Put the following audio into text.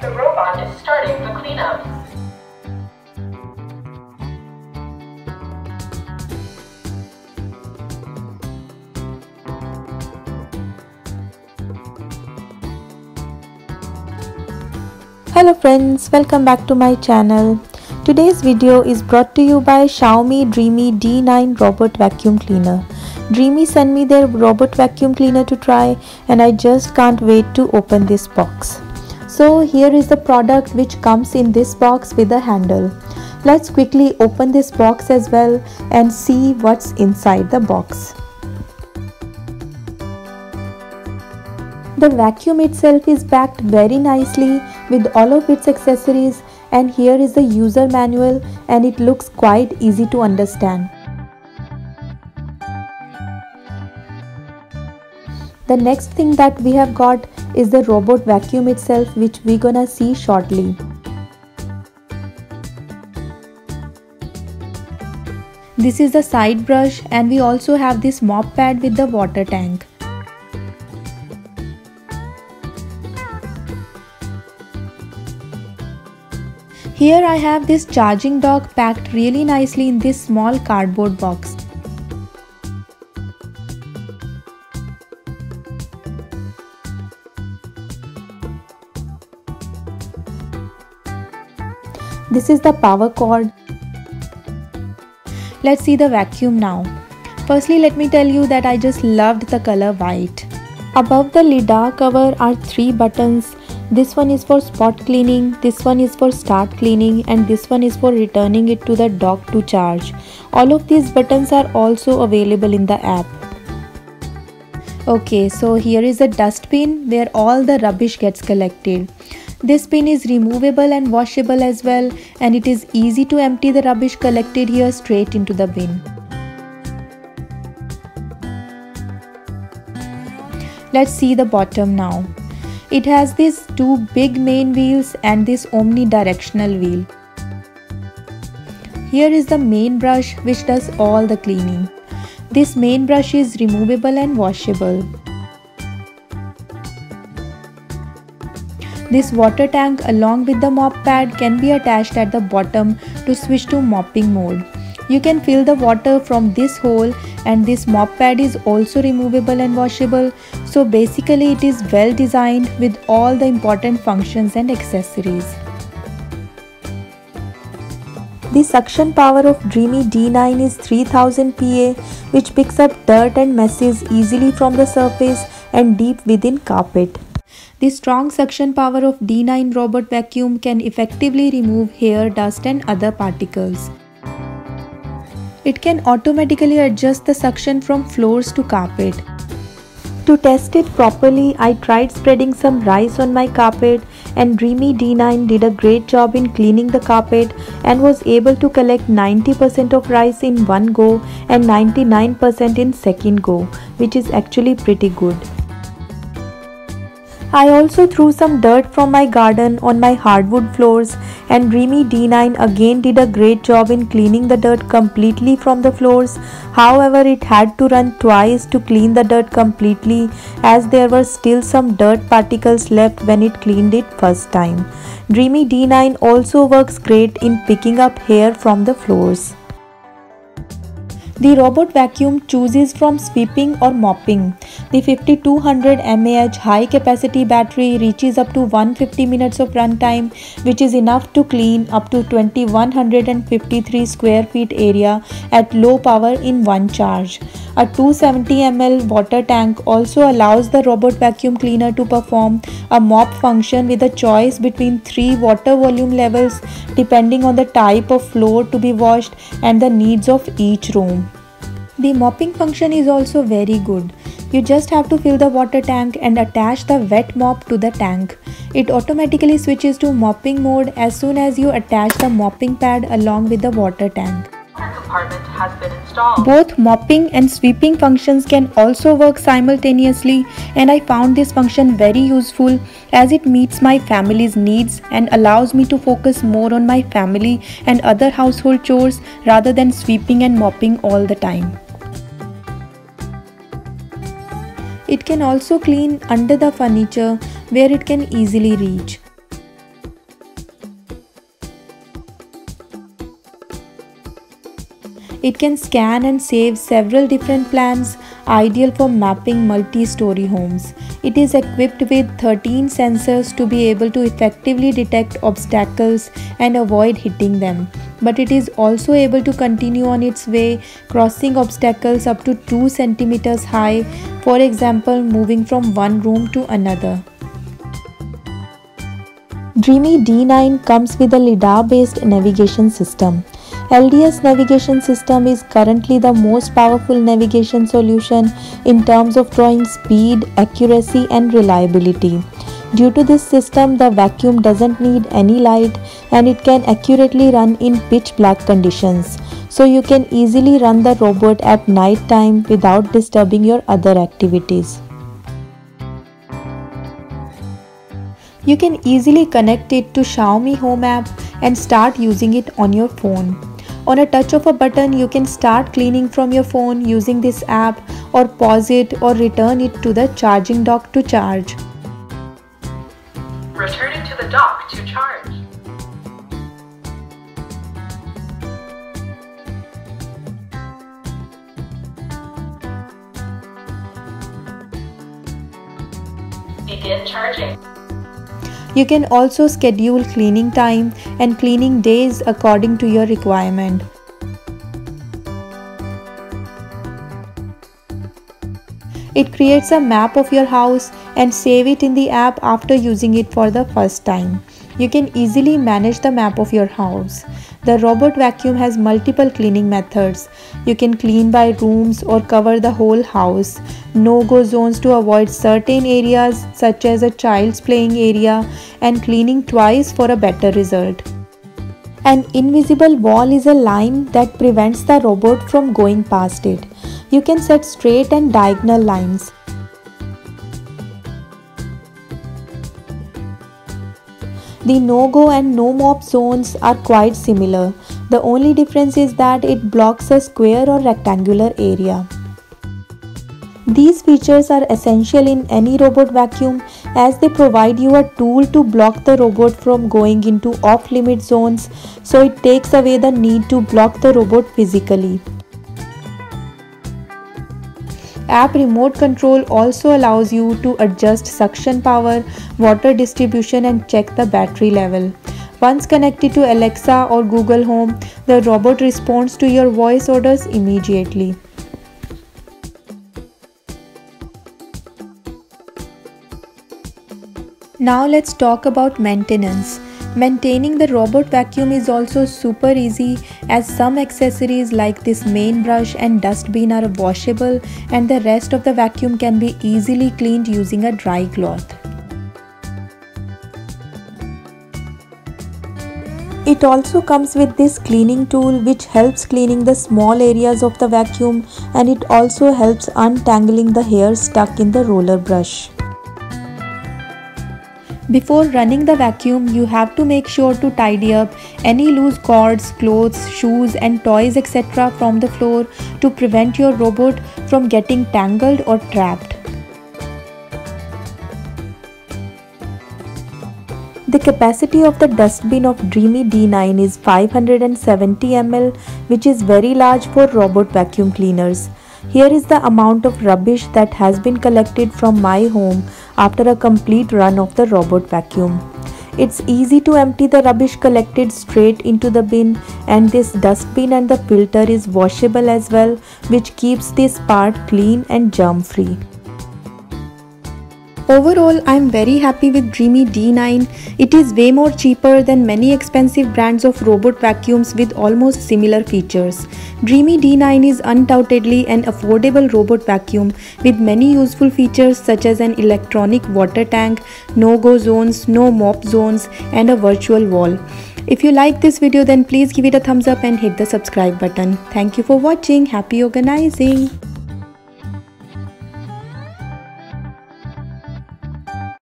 The robot is starting the cleanup. Hello friends, welcome back to my channel. Today's video is brought to you by Xiaomi Dreamy D9 Robot Vacuum Cleaner. Dreamy sent me their robot vacuum cleaner to try and I just can't wait to open this box. So here is the product which comes in this box with a handle. Let's quickly open this box as well and see what's inside the box. The vacuum itself is packed very nicely with all of its accessories, and here is the user manual and it looks quite easy to understand. The next thing that we have got is the robot vacuum itself, which we're gonna see shortly. This is the side brush, and we also have this mop pad with the water tank. Here I have this charging dock packed really nicely in this small cardboard box. This is the power cord. Let's see the vacuum now. Firstly, let me tell you that I just loved the color white. Above the LiDAR cover are 3 buttons. This one is for spot cleaning, this one is for start cleaning, and this one is for returning it to the dock to charge. All of these buttons are also available in the app. Okay, so here is a dustbin where all the rubbish gets collected. This bin is removable and washable as well, and it is easy to empty the rubbish collected here straight into the bin. Let's see the bottom now. It has these 2 big main wheels and this omnidirectional wheel. Here is the main brush which does all the cleaning. This main brush is removable and washable. This water tank along with the mop pad can be attached at the bottom to switch to mopping mode. You can fill the water from this hole, and this mop pad is also removable and washable. So basically it is well designed with all the important functions and accessories. The suction power of Dreamy D9 is 3000 PA, which picks up dirt and messes easily from the surface and deep within carpet. The strong suction power of D9 robot vacuum can effectively remove hair, dust and other particles. It can automatically adjust the suction from floors to carpet. To test it properly, I tried spreading some rice on my carpet, and Dreamy D9 did a great job in cleaning the carpet and was able to collect 90% of rice in one go and 99% in second go, which is actually pretty good. I also threw some dirt from my garden on my hardwood floors, and Dreamy D9 again did a great job in cleaning the dirt completely from the floors. However, it had to run twice to clean the dirt completely, as there were still some dirt particles left when it cleaned it first time. Dreamy D9 also works great in picking up hair from the floors. The robot vacuum chooses from sweeping or mopping. The 5200 mAh high capacity battery reaches up to 150 minutes of runtime, which is enough to clean up to 2153 square feet area at low power in one charge. A 270 ml water tank also allows the robot vacuum cleaner to perform a mop function with a choice between 3 water volume levels depending on the type of floor to be washed and the needs of each room. The mopping function is also very good. You just have to fill the water tank and attach the wet mop to the tank. It automatically switches to mopping mode as soon as you attach the mopping pad along with the water tank. Compartment has been installed. Both mopping and sweeping functions can also work simultaneously, and I found this function very useful as it meets my family's needs and allows me to focus more on my family and other household chores rather than sweeping and mopping all the time. It can also clean under the furniture where it can easily reach. It can scan and save several different plans, ideal for mapping multi-story homes. It is equipped with 13 sensors to be able to effectively detect obstacles and avoid hitting them. But it is also able to continue on its way, crossing obstacles up to 2 centimeters high, for example, moving from one room to another. Dreamy D9 comes with a LiDAR-based navigation system. LDS navigation system is currently the most powerful navigation solution in terms of drawing speed, accuracy and reliability. Due to this system, the vacuum doesn't need any light and it can accurately run in pitch black conditions. So you can easily run the robot at night time without disturbing your other activities. You can easily connect it to Xiaomi Home app and start using it on your phone. On a touch of a button, you can start cleaning from your phone using this app, or pause it or return it to the charging dock to charge. Return it to the dock to charge. Begin charging. You can also schedule cleaning time and cleaning days according to your requirement. It creates a map of your house and save it in the app after using it for the first time. You can easily manage the map of your house. The robot vacuum has multiple cleaning methods. You can clean by rooms or cover the whole house. No-go zones to avoid certain areas such as a child's playing area, and cleaning twice for a better result. An invisible wall is a line that prevents the robot from going past it. You can set straight and diagonal lines. The no-go and no-mop zones are quite similar. The only difference is that it blocks a square or rectangular area. These features are essential in any robot vacuum as they provide you a tool to block the robot from going into off-limit zones, so it takes away the need to block the robot physically. App remote control also allows you to adjust suction power, water distribution and check the battery level. Once connected to Alexa or Google Home, the robot responds to your voice orders immediately. Now let's talk about maintenance. Maintaining the robot vacuum is also super easy, as some accessories like this main brush and dustbin are washable and the rest of the vacuum can be easily cleaned using a dry cloth. It also comes with this cleaning tool which helps cleaning the small areas of the vacuum, and it also helps untangling the hair stuck in the roller brush. Before running the vacuum, you have to make sure to tidy up any loose cords, clothes, shoes and toys etc. from the floor to prevent your robot from getting tangled or trapped. The capacity of the dustbin of Dreamy D9 is 570 ml, which is very large for robot vacuum cleaners. Here is the amount of rubbish that has been collected from my home after a complete run of the robot vacuum. It's easy to empty the rubbish collected straight into the bin, and this dustbin and the filter is washable as well, which keeps this part clean and germ free. Overall, I am very happy with Dreamy D9. It is way more cheaper than many expensive brands of robot vacuums with almost similar features. Dreamy D9 is undoubtedly an affordable robot vacuum with many useful features such as an electronic water tank, no-go zones, no mop zones and a virtual wall. If you like this video, then please give it a thumbs up and hit the subscribe button. Thank you for watching. Happy organizing!